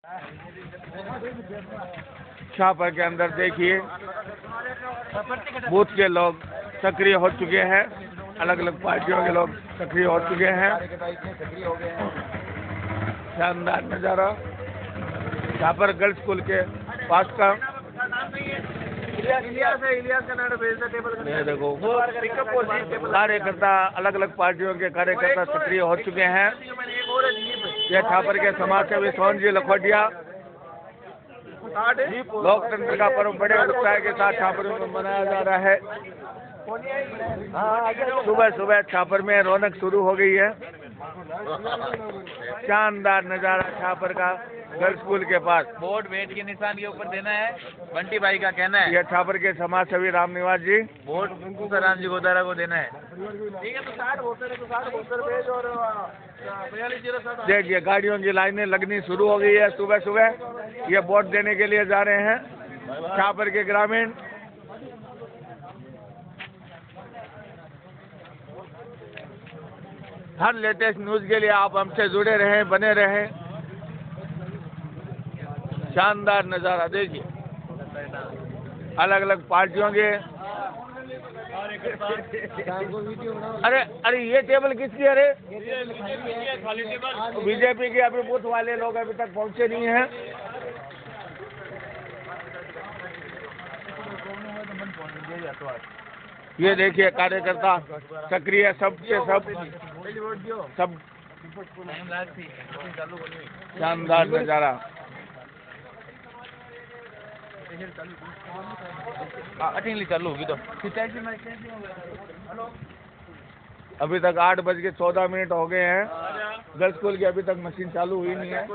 छापर के अंदर देखिए बूथ के लोग सक्रिय हो चुके हैं, अलग अलग पार्टियों के लोग सक्रिय हो चुके हैं। शानदार नजारा छापर गर्ल्स स्कूल के पास का। ये देखो कार्यकर्ता, अलग अलग पार्टियों के कार्यकर्ता सक्रिय हो चुके हैं। यह छापर के समाज सेवी सोहन जी लखोटिया। लोकतंत्र का पर्व बड़े उत्साह के साथ छापर में मनाया जा रहा है। सुबह सुबह छापर में रौनक शुरू हो गई है। शानदार नजारा छापर का गर्ल्स स्कूल के पास। वोट वेट के निशान के ऊपर देना है, बंटी भाई का कहना है। यह छापर के समाज सेवी राम निवास जी। वोट राम जी गोदारा को देना है। ठीक है, तो 60 वोटर भेज और 4207। देखिए गाड़ियों की लाइनें लगनी शुरू हो गई है। सुबह सुबह ये वोट देने के लिए जा रहे हैं छापर के ग्रामीण। हर लेटेस्ट न्यूज के लिए आप हमसे जुड़े रहें, बने रहें। शानदार नजारा देखिए, अलग अलग पार्टियों के। अरे अरे ये टेबल किसकी? अरे बीजेपी के अभी बूथ वाले लोग अभी तक पहुंचे नहीं हैं। ये देखिए कार्यकर्ता सक्रिय, सब के सब शानदार नजारा। चालू होगी तो अभी तक 8:14 हो गए हैं। गर्ल्स स्कूल की अभी तक मशीन चालू हुई नहीं है।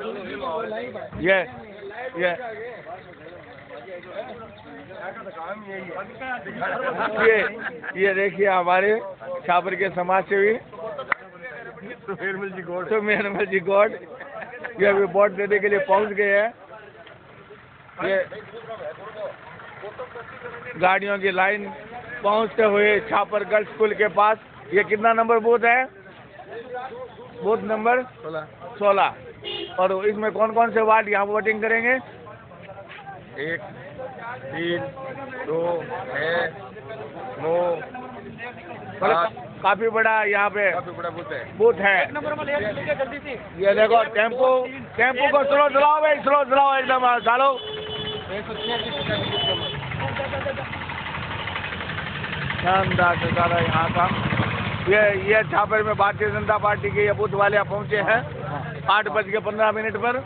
ये देखिए हमारे छापर के समाज सेवी सुमेरमल जी गौड़, ये अभी वोट देने के लिए पहुंच गए हैं। ये गाड़ियों की लाइन पहुंचते हुए छापर गर्ल्स स्कूल के पास। ये कितना नंबर बूथ है? Booth number 16। और इसमें कौन कौन से वार्ड यहाँ वोटिंग करेंगे? 1, 3, 2, 9, काफी बड़ा यहाँ पे बूथ है। जल्दी से ये देखो टेम्पो को स्लो चलाओ भाई, स्लो चलाओ एकदम डालो। शानदार नजारा यहाँ का। ये छापर में भारतीय जनता पार्टी के ये बूथ वाले पहुंचे हैं 8:15 पर।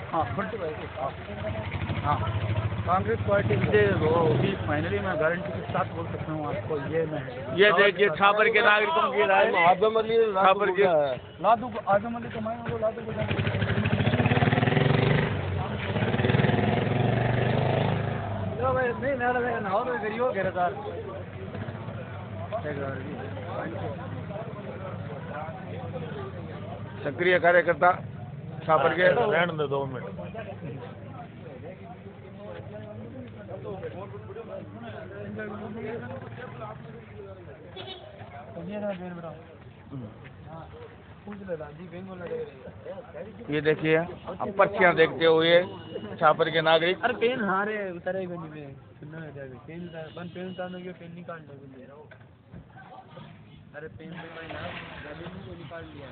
कांग्रेस पार्टी से वो भी फाइनली मैं गारंटी के साथ बोल सकता हूँ आपको। ये देखिए छापर के नागरिकों की राय। छापर के लादू आजम अली तो मैं लादू को नहीं ना और गरीब कह रहा था। सक्रिय कार्यकर्ता छापर के। रहने दो 2 मिनट। ये देखिए अब पर्चियां देखते हुए छापर के नागरिक। अरे पेन हारे उतरेगा नहीं में सुनना है जाएगा। पेन उतारने के पेन निकाल ले। अरे पेन पे मैं ना गाड़ी को निकाल लिया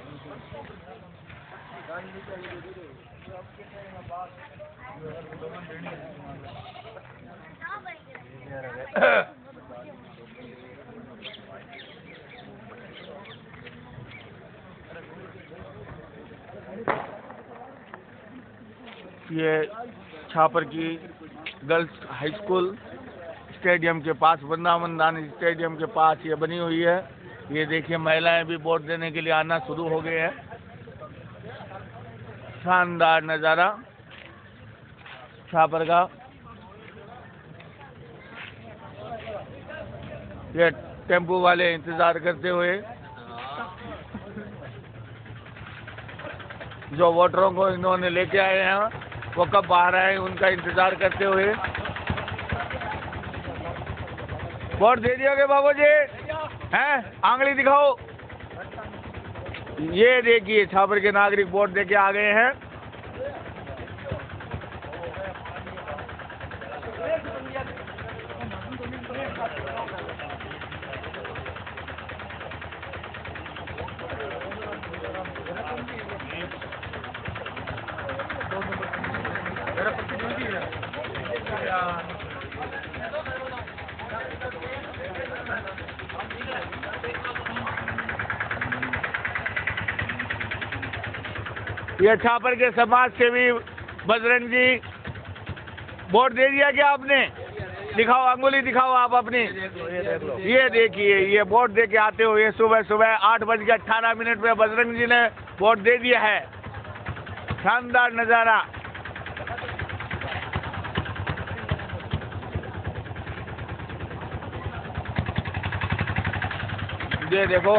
ये छापर की गर्ल्स हाई स्कूल स्टेडियम के पास, वृंदावन दानी स्टेडियम के पास ये बनी हुई है। ये देखिए महिलाएं भी वोट देने के लिए आना शुरू हो गए हैं। शानदार नज़ारा छापर का। ये टेम्पो वाले इंतजार करते हुए, जो वोटरों को इन्होंने लेके आए हैं वो कब बाहर आए उनका इंतजार करते हुए। वोट दे दियोगे बाबू जी? हैं? आंगली दिखाओ। ये देखिए छापर के नागरिक वोट देके आ गए हैं। ये छापर के समाज सेवी बजरंग जी, वोट दे दिया क्या आपने? दिखाओ, अंगुली दिखाओ आप अपनी। ये देखिए, ये वोट दे के आते हुए सुबह सुबह 8:18 पे बजरंग जी ने वोट दे दिया है। शानदार नजारा। ये देखो,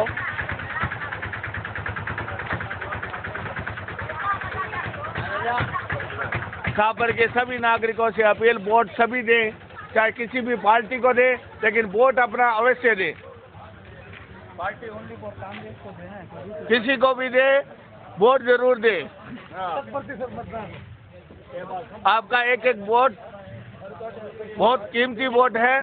छापर के सभी नागरिकों से अपील, वोट सभी दें, चाहे किसी भी पार्टी को दे, लेकिन वोट अपना अवश्य दे। पार्टी ओनली फॉर कांग्रेस को देना है, किसी को भी दे, वोट जरूर दे। 100% मतदान। आपका एक एक वोट बहुत कीमती वोट है।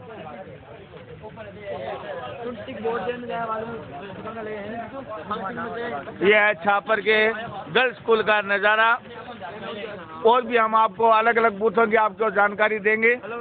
यह है छापर के गर्ल्स स्कूल का नज़ारा। और भी हम आपको अलग अलग बूथों की आपको जानकारी देंगे।